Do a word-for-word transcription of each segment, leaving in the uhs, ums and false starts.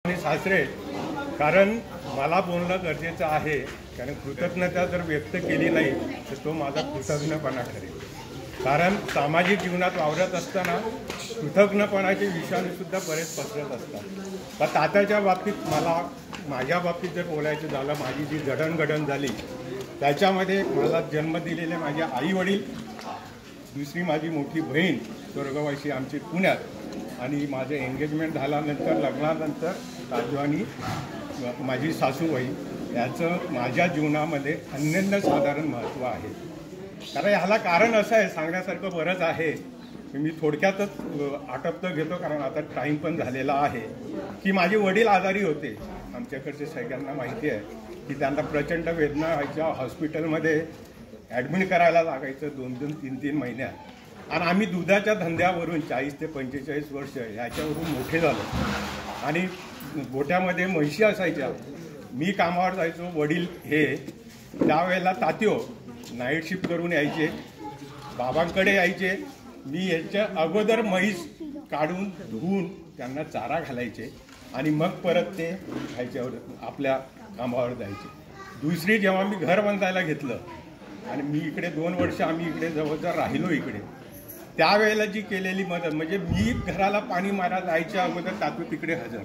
सासरे, कारण मला बोलणं गरजेचं आहे, कारण कृतज्ञता जर व्यक्त केली नाही तर तो माझा कृतज्ञपणा ठरेल. कारण सामाजिक जीवनात वावरत असताना कृतज्ञपणाचे विषाणूसुद्धा बरेच पसरत असतात. पण तात्याच्या बाबतीत मला माझ्या बाबतीत जर बोलायचं झालं, माझी जी जडणघडण झाली त्याच्यामध्ये मला जन्म दिलेले माझे आई वडील, दुसरी माझी मोठी बहीण स्वर्गवासी आमची पुण्यात, आणि माझं एंगेजमेंट झाल्यानंतर लग्नानंतर राजू आणि माझी सासूबाई याचं माझ्या जीवनामध्ये अनन्यसाधारण महत्त्व आहे. कारण ह्याला कारण असं आहे, सांगण्यासारखं बरंच आहे, मी थोडक्यातच आटपतं घेतो कारण आता टाईम पण झालेला आहे. की माझे वडील आजारी होते, आमच्याकडचे सगळ्यांना माहिती आहे की त्यांना प्रचंड वेदना व्हायच्या, हॉस्पिटलमध्ये ॲडमिट करायला लागायचं दोन दोन तीन तीन महिन्यात. आणि आम्ही दुधाच्या धंद्यावरून चाळीस ते पंचेचाळीस वर्ष ह्याच्यावरून मोठे झालो. आणि गोठ्यामध्ये म्हशी असायच्या, मी कामावर जायचो, वडील हे त्यावेळेला तात्यो नाईट शिफ्ट करून यायचे, बाबांकडे यायचे. मी याच्या अगोदर म्हैस काढून धुवून त्यांना चारा घालायचे आणि मग परत ते ह्याच्यावर आपल्या कामावर जायचे. दुसरी जेव्हा मी घर बांधायला घेतलं आणि मी इकडे दोन वर्ष आम्ही इकडे जवळजवळ राहिलो इकडे, त्यावेळेला जी केलेली मदत, म्हणजे मी घराला पाणी मारा जायच्या अगोदर तातू तिकडे हजर.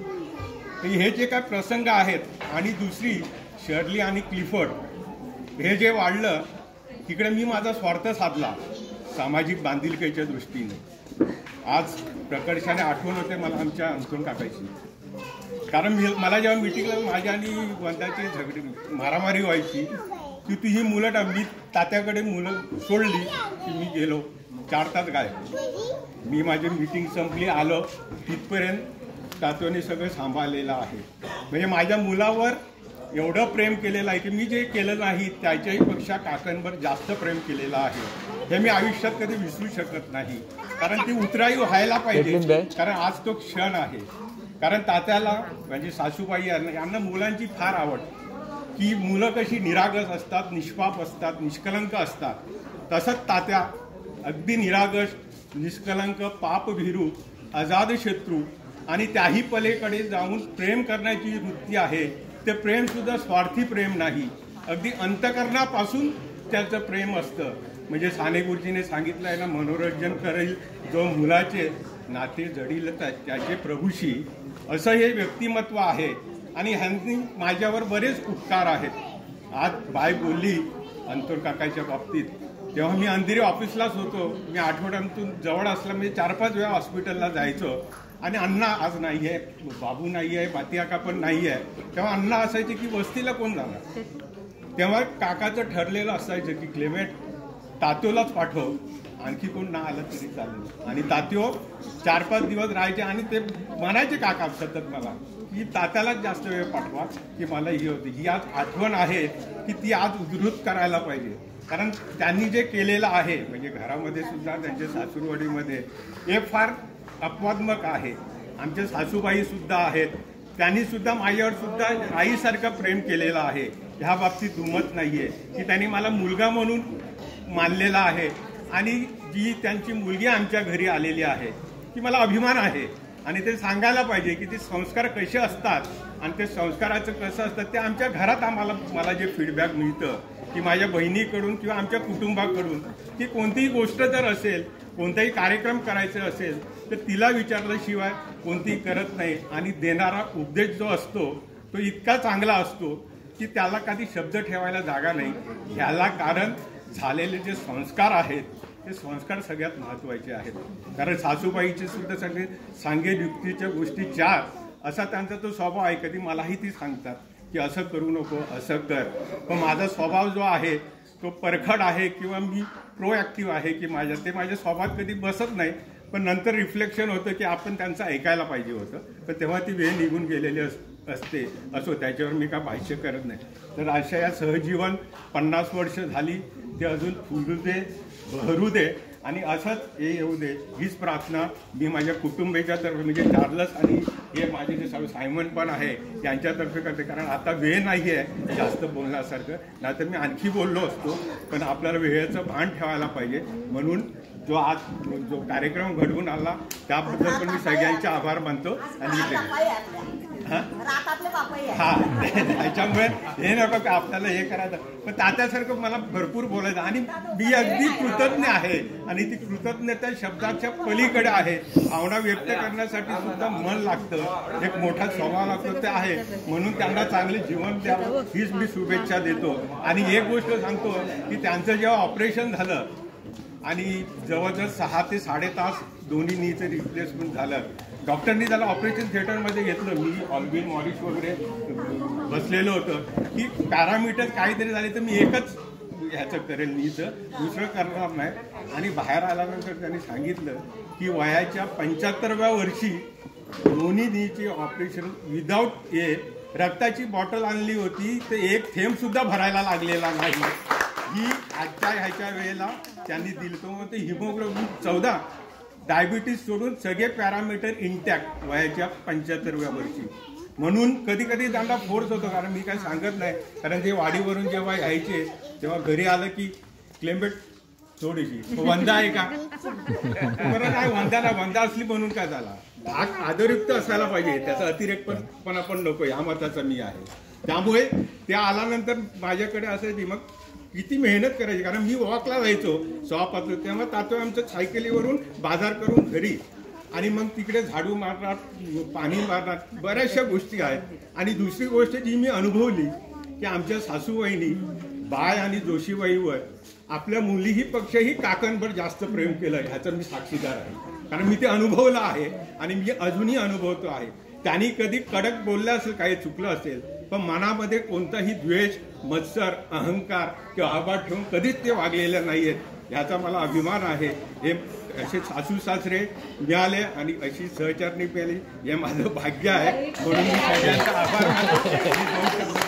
हे जे काय प्रसंग आहेत. आणि दुसरी शर्ली आणि क्लिफर्ड हे जे वाढलं, तिकडे मी माझा स्वार्थ साधला सामाजिक बांधिलकीच्या दृष्टीने. आज प्रकर्षाने आठवण होते मला आमच्या अंतून काकायची, कारण मी मला जेव्हा मिटिंगला माझ्या आणि वंदाची झगडी मारामारी व्हायची की ती ही मुलं, मी तात्याकडे मुलं सोडली की मी गेलो चार तास गायब. मी माझी मीटिंग संपली, आलो तिथपर्यंत तात्याने सगळं सांभाळलेलं आहे. म्हणजे माझ्या मुलावर एवढं प्रेम केलेलं आहे की मी जे केलं नाही त्याच्याही पेक्षा काकांवर जास्त प्रेम केलेलं आहे. हे मी आयुष्यात कधी विसरू शकत नाही, कारण ती उतराई व्हायला पाहिजे, कारण आज तो क्षण आहे. कारण तात्याला म्हणजे सासूबाई यांना मुलांची फार आवड, की मुलं कशी निरागस असतात, निष्पाप असतात, निष्कलंक असतात, तसंच तात्या अगदी निरागस, निष्कलंक, पापभीरू, अजाद शत्रू आणि त्याही पलीकडे जाऊन प्रेम करण्याची वृत्ती आहे. ते प्रेम सुद्धा स्वार्थी प्रेम नाही, अगदी अंतकरणापासून त्याचं प्रेम असतं. म्हणजे साने गुरुजीने सांगितलं आहे ना, मनोरंजन करेल जो मुलाचे नाते जडील त्याचे प्रभूशी, असं हे व्यक्तिमत्व आहे. आणि ह्यांनी माझ्यावर बरेच उपकार आहेत. आज बाय बोलली अंतोर काकाच्या बाबतीत, तेव्हा मी अंधेरी ऑफिसलाच होतो, मी आठवड्यातून जवळ असला म्हणजे चार पाच वेळा हॉस्पिटलला जायचो. आणि अण्णा आज नाही आहे, बाबू नाही आहे, बातियाका पण नाही आहे, तेव्हा अण्णा असायचे की वस्तीला कोण जाणार. तेव्हा काकाचं ठरलेलं असायचं की क्लेमेट तात्योलाच पाठव, आणखी कोण ना आलं तरी चालेल. आणि तात्यो चार पाच दिवस राहायचे आणि ते म्हणायचे काका सतत मला की तात्यालाच जास्त वेळ पाठवा, की मला ही होती. ही आज आठवण आहे की ती आज उद्धृत करायला पाहिजे. कारण त्यांनी जे केलेलं आहे, म्हणजे घरामध्ये सुद्धा त्यांच्या सासूरवाडीमध्ये हे फार अपवादात्मक आहे. आमच्या सासूबाई सुद्धा आहेत, त्यांनी सुद्धा माझ्यावर सुद्धा आईसारखं प्रेम केलेलं आहे. ह्या बाबतीत दुमत नाहीये की त्यांनी मला मुलगा म्हणून मानलेला आहे. आणि जी त्यांची मुलगी आमच्या घरी आलेली आहे की मला अभिमान आहे. आणि ते सांगायला पाहिजे की ते संस्कार कसे असतात आणि ते संस्काराचं कसं असतं ते आमच्या घरात आम्हाला मला जे फीडबॅक मिळतं की माझ्या बहिणीकडून किंवा आमच्या कुटुंबाकडून, की कोणतीही गोष्ट जर असेल, कोणताही कार्यक्रम करायचा असेल तर तिला विचारल्याशिवाय कोणतीही करत नाही. आणि देणारा उपदेश जो असतो तो इतका चांगला असतो की त्याला कधी शब्द ठेवायला जागा नाही. ह्याला कारण झालेले जे संस्कार आहेत ते संस्कार सगळ्यात महत्त्वाचे आहेत. कारण सासूबाईचे सुद्धा सगळे सांगेल युक्तीच्या गोष्टी चार असा त्यांचा तो स्वभाव आहे. कधी मलाही ती सांगतात की असं करू नको, असं कर. पण माझा स्वभाव जो आहे तो परखड आहे किंवा मी प्रोॲक्टिव्ह आहे की माझ्या ते माझ्या स्वभावात कधी बसत नाही. पण नंतर रिफ्लेक्शन होतं की आपण त्यांचं ऐकायला पाहिजे होतं, पण तेव्हा ती वेळ निघून गेलेली अस असते असो, त्याच्यावर मी काय भाष्य करत नाही. तर अशा या सहजीवन पन्नास वर्ष झाली, ते अजून फुलू दे, बहरू दे आणि असंच हे येऊ दे, हीच प्रार्थना मी माझ्या कुटुंबियाच्यातर्फे, म्हणजे चार्लस आणि हे माझे जे सायमन पण आहे यांच्यातर्फे करते. कारण आता वेळ नाही आहे जास्त बोलण्यासारखं, नाहीतर मी आणखी बोललो असतो. पण आपल्याला वेळेचं भान ठेवायला पाहिजे. म्हणून जो आज जो कार्यक्रम घडवून आला त्याबद्दल पण मी सगळ्यांचे आभार मानतो. आणि हा त्याच्यामुळे हे नको का आपल्याला हे करायचं, पण तात्यासारखं मला भरपूर बोलायचं आणि मी अगदी कृतज्ञ आहे आणि ती कृतज्ञता शब्दाच्या पलीकडे आहे. भावना व्यक्त करण्यासाठी सुद्धा मन लागतं, एक मोठा स्वभाव लागतो ते आहे, म्हणून त्यांना चांगले जीवन द्यावं हीच मी शुभेच्छा देतो. आणि एक गोष्ट सांगतो की त्यांचं जेव्हा ऑपरेशन झालं आणि जवळजवळ सहा ते साडे तास दोन्ही नीचं रिप्लेसमेंट झालं, डॉक्टरनी त्याला ऑपरेशन थिएटरमध्ये घेतलं. मी ऑलबिन मॉरिश वगैरे बसलेलं होतं की पॅरामीटर्स काहीतरी झाले तर मी एकच ह्याचं करेल, नीचं दुसरं करणार नाही. आणि बाहेर आल्यानंतर त्यांनी सांगितलं की वयाच्या पंच्याहत्तरव्या वर्षी दोन्ही नीचे ऑपरेशन विदाऊट ए रक्ताची बॉटल आणली होती तर एक थेंब सुद्धा भरायला लागलेला नाही. ही आजच्या ह्याच्या वेळेला त्यांनी दिलं. तो म्हणते हिमोग्लोबिन चौदा, डायबिटीस सोडून सगळे पॅरामीटर इंटॅक्ट वयाच्या पंच्याहत्तरव्या वर्षी. म्हणून कधी कधी त्यांना फोर्स होतो, कारण मी काही सांगत नाही, कारण ते वाडीवरून जेव्हा यायचे तेव्हा घरी आलं की क्लेंबेट थोडीशी वंदा आहे का, बरं काय वंदा ना वंदा असली म्हणून काय झाला, भाग आदरयुक्त असायला पाहिजे, त्याचा अतिरेक पण पण आपण नको, या मताचा मी आहे. त्यामुळे त्या आल्यानंतर माझ्याकडे असायची, मग किती मेहनत करायची, कारण मी वॉकला जायचो सव्वा तेव्हा तातो आमचं सायकलीवरून बाजार करून घरी, आणि मग तिकडे झाडू मारणार, पाणी मारणार, बऱ्याचशा गोष्टी आहेत. आणि दुसरी गोष्ट जी मी अनुभवली की आमच्या सासूबाईंनी बाय आणि जोशीबाईवर आपल्या मुलीही पक्षही काकांवर जास्त प्रेम केलं, ह्याचं मी साक्षीदार आहे, कारण मी ते अनुभवलं आहे आणि मी अजूनही अनुभवतो आहे. त्यांनी कधी कडक बोललं असेल, काही चुकलं असेल, पण मनामध्ये कोणताही द्वेष, मत्सर, अहंकार किंवा आबाद ठेवून कधीच ते वागलेले नाहीयेत, ह्याचा मला अभिमान आहे. हे असे सासू सासरे मिळाले आणि अशी सहचरणी पेली, हे माझं भाग्य आहे, म्हणून मी सगळ्यांचा आभार मानतो.